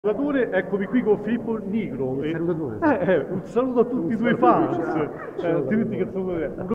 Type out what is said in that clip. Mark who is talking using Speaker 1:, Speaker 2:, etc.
Speaker 1: Salutatore, eccomi qui con Filippo Nigro.
Speaker 2: Il salutatore.
Speaker 1: Un saluto a tutti i tuoi fans. Tutti che saluto te.